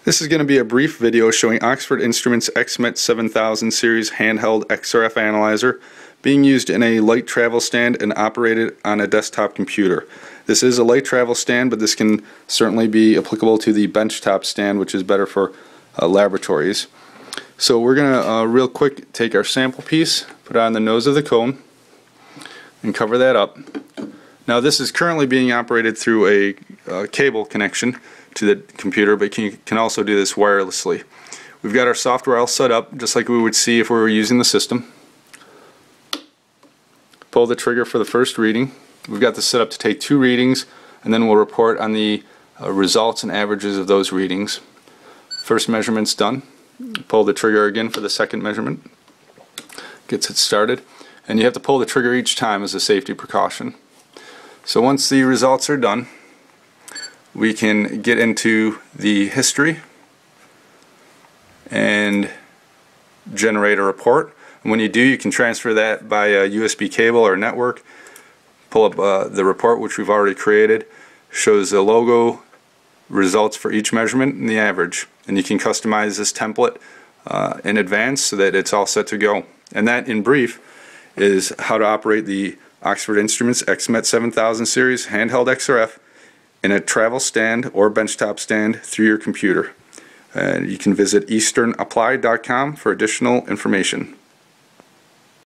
This is going to be a brief video showing Oxford Instruments XMET 7000 series handheld XRF analyzer being used in a light travel stand and operated on a desktop computer. This is a light travel stand, but this can certainly be applicable to the benchtop stand, which is better for laboratories. So we're going to real quick take our sample piece, put it on the nose of the cone, and cover that up. Now this is currently being operated through a cable connection to the computer, but you can also do this wirelessly. We've got our software all set up just like we would see if we were using the system. Pull the trigger for the first reading. We've got this set up to take 2 readings, and then we'll report on the results and averages of those readings. First measurement's done. Pull the trigger again for the second measurement. Gets it started, and you have to pull the trigger each time as a safety precaution. So once the results are done, we can get into the history and generate a report. And when you do, you can transfer that by a USB cable or network. Pull up the report, which we've already created. Shows the logo, results for each measurement, and the average. And you can customize this template in advance so that it's all set to go. And that, in brief, is how to operate the Oxford Instruments XMET 7000 series handheld XRF in a travel stand or benchtop stand through your computer. You can visit easternapplied.com for additional information.